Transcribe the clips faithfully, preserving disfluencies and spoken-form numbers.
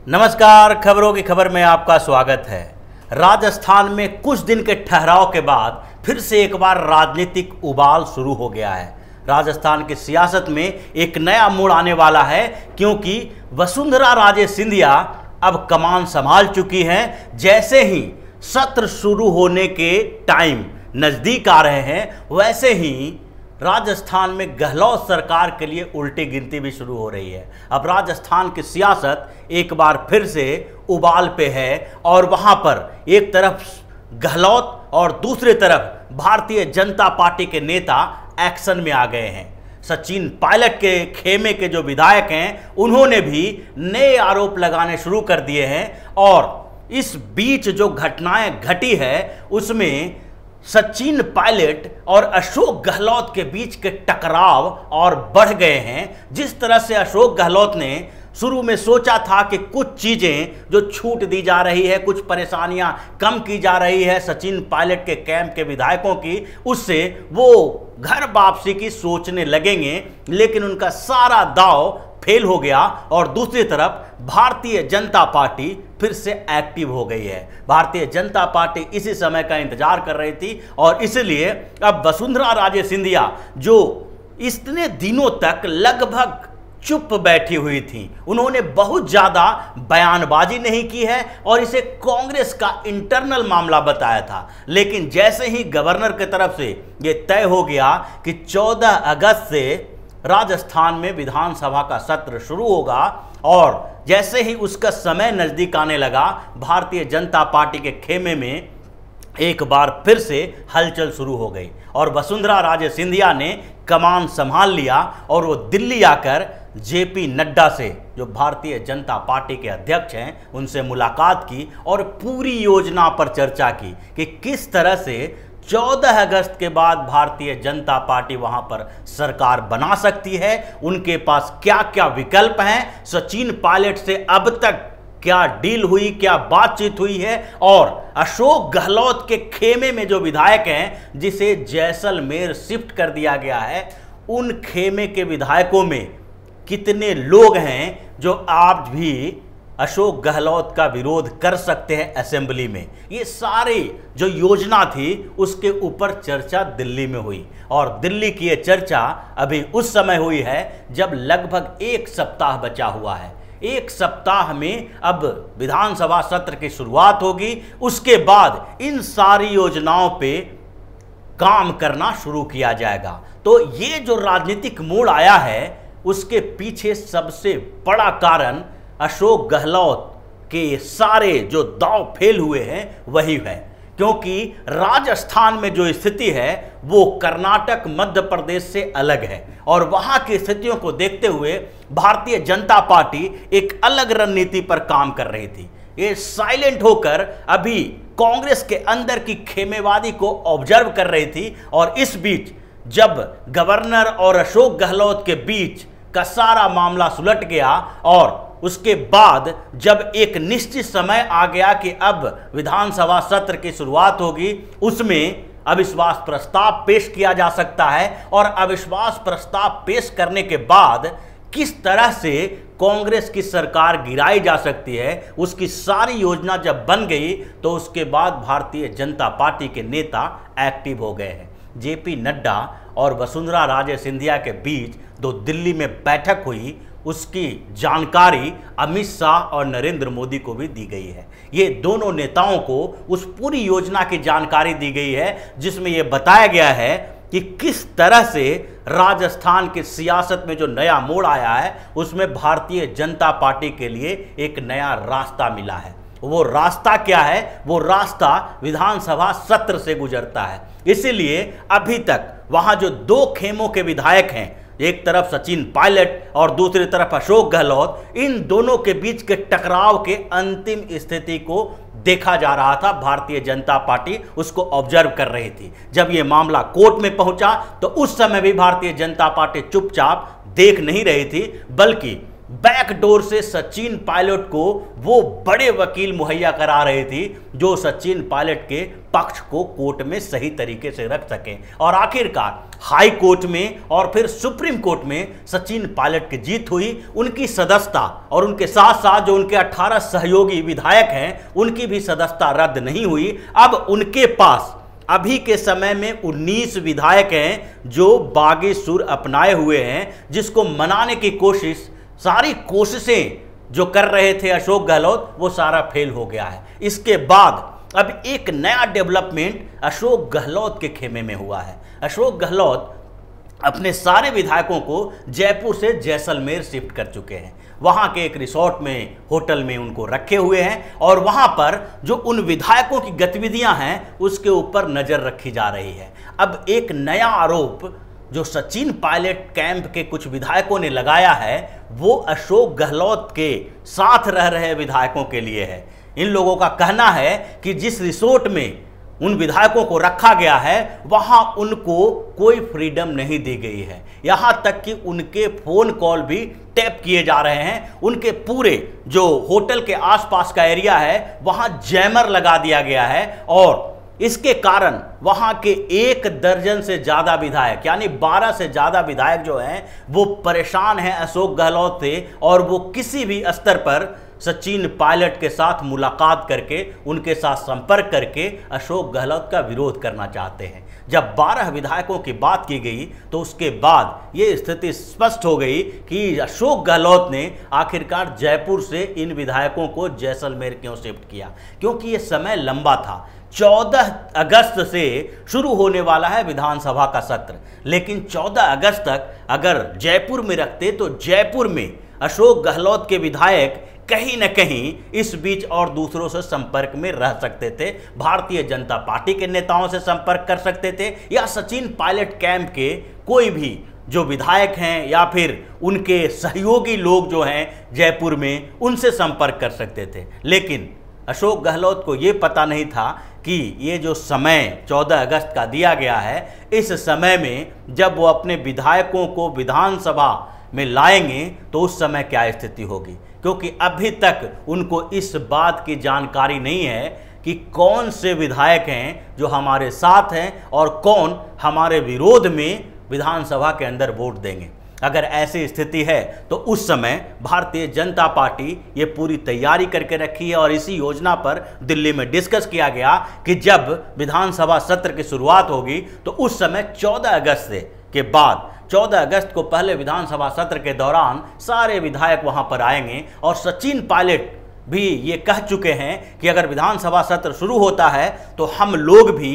नमस्कार, खबरों की खबर में आपका स्वागत है। राजस्थान में कुछ दिन के ठहराव के बाद फिर से एक बार राजनीतिक उबाल शुरू हो गया है। राजस्थान की सियासत में एक नया मोड़ आने वाला है, क्योंकि वसुंधरा राजे सिंधिया अब कमान संभाल चुकी हैं। जैसे ही सत्र शुरू होने के टाइम नज़दीक आ रहे हैं, वैसे ही राजस्थान में गहलोत सरकार के लिए उल्टी गिनती भी शुरू हो रही है। अब राजस्थान की सियासत एक बार फिर से उबाल पे है और वहां पर एक तरफ गहलोत और दूसरी तरफ भारतीय जनता पार्टी के नेता एक्शन में आ गए हैं। सचिन पायलट के खेमे के जो विधायक हैं, उन्होंने भी नए आरोप लगाने शुरू कर दिए हैं और इस बीच जो घटनाएं घटी है उसमें सचिन पायलट और अशोक गहलोत के बीच के टकराव और बढ़ गए हैं। जिस तरह से अशोक गहलोत ने शुरू में सोचा था कि कुछ चीज़ें जो छूट दी जा रही है, कुछ परेशानियां कम की जा रही है सचिन पायलट के कैंप के विधायकों की, उससे वो घर वापसी की सोचने लगेंगे, लेकिन उनका सारा दांव फेल हो गया। और दूसरी तरफ भारतीय जनता पार्टी फिर से एक्टिव हो गई है। भारतीय जनता पार्टी इसी समय का इंतजार कर रही थी और इसलिए अब वसुंधरा राजे सिंधिया, जो इतने दिनों तक लगभग चुप बैठी हुई थी, उन्होंने बहुत ज़्यादा बयानबाजी नहीं की है और इसे कांग्रेस का इंटरनल मामला बताया था। लेकिन जैसे ही गवर्नर की तरफ से ये तय हो गया कि चौदह अगस्त से राजस्थान में विधानसभा का सत्र शुरू होगा और जैसे ही उसका समय नज़दीक आने लगा, भारतीय जनता पार्टी के खेमे में एक बार फिर से हलचल शुरू हो गई और वसुंधरा राजे सिंधिया ने कमान संभाल लिया और वो दिल्ली आकर जेपी नड्डा से, जो भारतीय जनता पार्टी के अध्यक्ष हैं, उनसे मुलाकात की और पूरी योजना पर चर्चा की कि किस तरह से चौदह अगस्त के बाद भारतीय जनता पार्टी वहां पर सरकार बना सकती है, उनके पास क्या क्या विकल्प हैं, सचिन पायलट से अब तक क्या डील हुई, क्या बातचीत हुई है और अशोक गहलोत के खेमे में जो विधायक हैं जिसे जैसलमेर शिफ्ट कर दिया गया है, उन खेमे के विधायकों में कितने लोग हैं जो आज भी अशोक गहलोत का विरोध कर सकते हैं असेंबली में। ये सारी जो योजना थी उसके ऊपर चर्चा दिल्ली में हुई और दिल्ली की ये चर्चा अभी उस समय हुई है जब लगभग एक सप्ताह बचा हुआ है। एक सप्ताह में अब विधानसभा सत्र की शुरुआत होगी, उसके बाद इन सारी योजनाओं पे काम करना शुरू किया जाएगा। तो ये जो राजनीतिक मोड़ आया है उसके पीछे सबसे बड़ा कारण अशोक गहलोत के सारे जो दांव फेल हुए हैं वही है, क्योंकि राजस्थान में जो स्थिति है वो कर्नाटक मध्य प्रदेश से अलग है और वहां की स्थितियों को देखते हुए भारतीय जनता पार्टी एक अलग रणनीति पर काम कर रही थी। ये साइलेंट होकर अभी कांग्रेस के अंदर की खेमेवादी को ऑब्जर्व कर रही थी और इस बीच जब गवर्नर और अशोक गहलोत के बीच का सारा मामला सुलट गया और उसके बाद जब एक निश्चित समय आ गया कि अब विधानसभा सत्र की शुरुआत होगी, उसमें अविश्वास प्रस्ताव पेश किया जा सकता है और अविश्वास प्रस्ताव पेश करने के बाद किस तरह से कांग्रेस की सरकार गिराई जा सकती है, उसकी सारी योजना जब बन गई तो उसके बाद भारतीय जनता पार्टी के नेता एक्टिव हो गए हैं। जेपी नड्डा और वसुंधरा राजे सिंधिया के बीच दो दिल्ली में बैठक हुई, उसकी जानकारी अमित शाह और नरेंद्र मोदी को भी दी गई है। ये दोनों नेताओं को उस पूरी योजना की जानकारी दी गई है जिसमें यह बताया गया है कि किस तरह से राजस्थान की सियासत में जो नया मोड़ आया है उसमें भारतीय जनता पार्टी के लिए एक नया रास्ता मिला है। वो रास्ता क्या है? वो रास्ता विधानसभा सत्र से गुजरता है। इसीलिए अभी तक वहां जो दो खेमों के विधायक हैं, एक तरफ सचिन पायलट और दूसरी तरफ अशोक गहलोत, इन दोनों के बीच के टकराव के अंतिम स्थिति को देखा जा रहा था। भारतीय जनता पार्टी उसको ऑब्जर्व कर रही थी। जब ये मामला कोर्ट में पहुंचा तो उस समय भी भारतीय जनता पार्टी चुपचाप देख नहीं रही थी, बल्कि बैकडोर से सचिन पायलट को वो बड़े वकील मुहैया करा रही थी जो सचिन पायलट के पक्ष को कोर्ट में सही तरीके से रख सके। और आखिरकार हाई कोर्ट में और फिर सुप्रीम कोर्ट में सचिन पायलट की जीत हुई। उनकी सदस्यता और उनके साथ साथ जो उनके अठारह सहयोगी विधायक हैं उनकी भी सदस्यता रद्द नहीं हुई। अब उनके पास अभी के समय में उन्नीस विधायक हैं जो बागी सुर अपनाए हुए हैं, जिसको मनाने की कोशिश, सारी कोशिशें जो कर रहे थे अशोक गहलोत, वो सारा फेल हो गया है। इसके बाद अब एक नया डेवलपमेंट अशोक गहलोत के खेमे में हुआ है। अशोक गहलोत अपने सारे विधायकों को जयपुर से जैसलमेर शिफ्ट कर चुके हैं। वहाँ के एक रिसोर्ट में, होटल में उनको रखे हुए हैं और वहाँ पर जो उन विधायकों की गतिविधियाँ हैं उसके ऊपर नज़र रखी जा रही है। अब एक नया आरोप जो सचिन पायलट कैंप के कुछ विधायकों ने लगाया है वो अशोक गहलोत के साथ रह रहे विधायकों के लिए है। इन लोगों का कहना है कि जिस रिसोर्ट में उन विधायकों को रखा गया है वहां उनको कोई फ्रीडम नहीं दी गई है। यहां तक कि उनके फोन कॉल भी टैप किए जा रहे हैं। उनके पूरे जो होटल के आसपास का एरिया है वहां जैमर लगा दिया गया है और इसके कारण वहां के एक दर्जन से ज्यादा विधायक यानी बारह से ज्यादा विधायक जो हैं वो परेशान हैं अशोक गहलोत से और वो किसी भी स्तर पर सचिन पायलट के साथ मुलाकात करके उनके साथ संपर्क करके अशोक गहलोत का विरोध करना चाहते हैं। जब बारह विधायकों की बात की गई तो उसके बाद ये स्थिति स्पष्ट हो गई कि अशोक गहलोत ने आखिरकार जयपुर से इन विधायकों को जैसलमेर क्यों शिफ्ट किया, क्योंकि ये समय लंबा था। चौदह अगस्त से शुरू होने वाला है विधानसभा का सत्र, लेकिन चौदह अगस्त तक अगर जयपुर में रखते तो जयपुर में अशोक गहलोत के विधायक कहीं न कहीं इस बीच और दूसरों से संपर्क में रह सकते थे, भारतीय जनता पार्टी के नेताओं से संपर्क कर सकते थे या सचिन पायलट कैंप के कोई भी जो विधायक हैं या फिर उनके सहयोगी लोग जो हैं जयपुर में उनसे संपर्क कर सकते थे। लेकिन अशोक गहलोत को ये पता नहीं था कि ये जो समय चौदह अगस्त का दिया गया है, इस समय में जब वो अपने विधायकों को विधानसभा में लाएंगे तो उस समय क्या स्थिति होगी, क्योंकि अभी तक उनको इस बात की जानकारी नहीं है कि कौन से विधायक हैं जो हमारे साथ हैं और कौन हमारे विरोध में विधानसभा के अंदर वोट देंगे। अगर ऐसी स्थिति है तो उस समय भारतीय जनता पार्टी ये पूरी तैयारी करके रखी है और इसी योजना पर दिल्ली में डिस्कस किया गया कि जब विधानसभा सत्र की शुरुआत होगी तो उस समय चौदह अगस्त के बाद चौदह अगस्त को पहले विधानसभा सत्र के दौरान सारे विधायक वहां पर आएंगे और सचिन पायलट भी ये कह चुके हैं कि अगर विधानसभा सत्र शुरू होता है तो हम लोग भी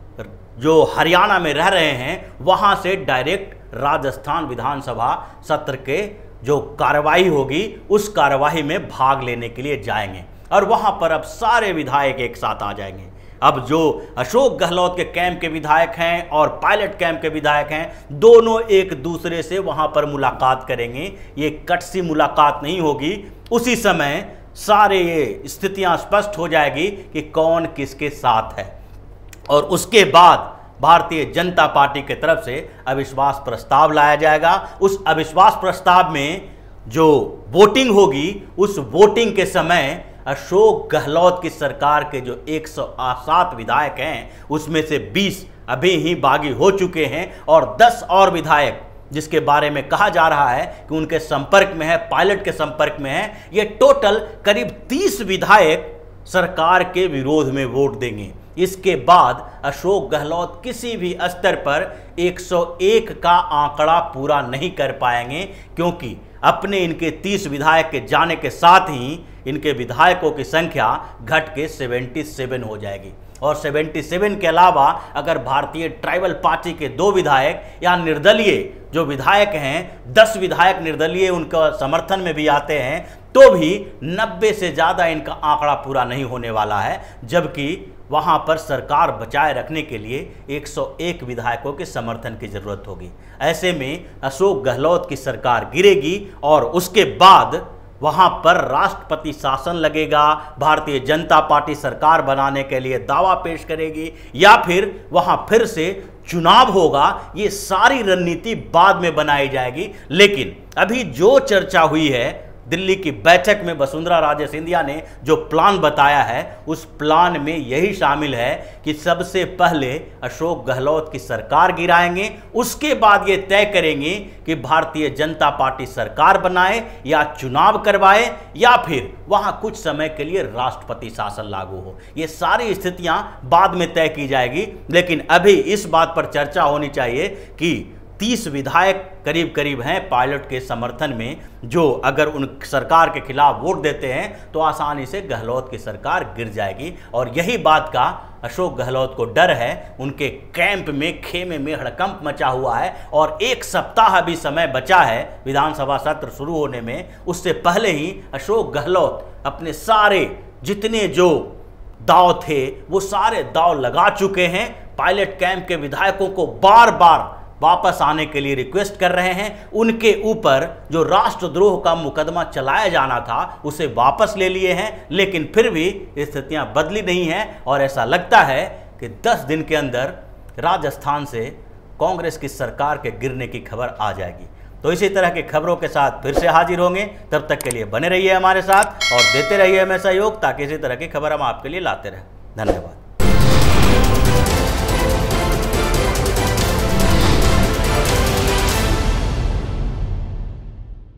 जो हरियाणा में रह रहे हैं वहां से डायरेक्ट राजस्थान विधानसभा सत्र के जो कार्रवाई होगी उस कार्रवाई में भाग लेने के लिए जाएंगे और वहां पर अब सारे विधायक एक साथ आ जाएंगे। अब जो अशोक गहलोत के कैंप के विधायक हैं और पायलट कैंप के विधायक हैं दोनों एक दूसरे से वहां पर मुलाकात करेंगे। ये कट सी मुलाकात नहीं होगी, उसी समय सारे ये स्थितियां स्पष्ट हो जाएगी कि कौन किसके साथ है और उसके बाद भारतीय जनता पार्टी की तरफ से अविश्वास प्रस्ताव लाया जाएगा। उस अविश्वास प्रस्ताव में जो वोटिंग होगी उस वोटिंग के समय अशोक गहलोत की सरकार के जो एक सौ सात विधायक हैं उसमें से बीस अभी ही बागी हो चुके हैं और दस और विधायक जिसके बारे में कहा जा रहा है कि उनके संपर्क में है, पायलट के संपर्क में है, ये टोटल करीब तीस विधायक सरकार के विरोध में वोट देंगे। इसके बाद अशोक गहलोत किसी भी स्तर पर एक सौ एक का आंकड़ा पूरा नहीं कर पाएंगे, क्योंकि अपने इनके तीस विधायक के जाने के साथ ही इनके विधायकों की संख्या घट के सतहत्तर हो जाएगी और सतहत्तर के अलावा अगर भारतीय ट्राइबल पार्टी के दो विधायक या निर्दलीय जो विधायक हैं दस विधायक निर्दलीय उनका समर्थन में भी आते हैं तो भी नब्बे से ज़्यादा इनका आंकड़ा पूरा नहीं होने वाला है, जबकि वहां पर सरकार बचाए रखने के लिए एक सौ एक विधायकों के समर्थन की जरूरत होगी। ऐसे में अशोक गहलोत की सरकार गिरेगी और उसके बाद वहां पर राष्ट्रपति शासन लगेगा, भारतीय जनता पार्टी सरकार बनाने के लिए दावा पेश करेगी या फिर वहां फिर से चुनाव होगा। ये सारी रणनीति बाद में बनाई जाएगी, लेकिन अभी जो चर्चा हुई है दिल्ली की बैठक में वसुंधरा राजे सिंधिया ने जो प्लान बताया है, उस प्लान में यही शामिल है कि सबसे पहले अशोक गहलोत की सरकार गिराएंगे, उसके बाद ये तय करेंगे कि भारतीय जनता पार्टी सरकार बनाए या चुनाव करवाए या फिर वहां कुछ समय के लिए राष्ट्रपति शासन लागू हो। ये सारी स्थितियां बाद में तय की जाएगी, लेकिन अभी इस बात पर चर्चा होनी चाहिए कि तीस विधायक करीब करीब हैं पायलट के समर्थन में, जो अगर उन सरकार के खिलाफ वोट देते हैं तो आसानी से गहलोत की सरकार गिर जाएगी। और यही बात का अशोक गहलोत को डर है। उनके कैंप में, खेमे में हड़कंप मचा हुआ है और एक सप्ताह भी समय बचा है विधानसभा सत्र शुरू होने में। उससे पहले ही अशोक गहलोत अपने सारे जितने जो दाव थे वो सारे दाव लगा चुके हैं। पायलट कैंप के विधायकों को बार बार वापस आने के लिए रिक्वेस्ट कर रहे हैं। उनके ऊपर जो राष्ट्रद्रोह का मुकदमा चलाया जाना था उसे वापस ले लिए हैं, लेकिन फिर भी स्थितियां बदली नहीं हैं और ऐसा लगता है कि दस दिन के अंदर राजस्थान से कांग्रेस की सरकार के गिरने की खबर आ जाएगी। तो इसी तरह की खबरों के साथ फिर से हाजिर होंगे। तब तक के लिए बने रहिए हमारे साथ और देते रहिए हमें सहयोग, ताकि इसी तरह की खबर हम आपके लिए लाते रहें। धन्यवाद।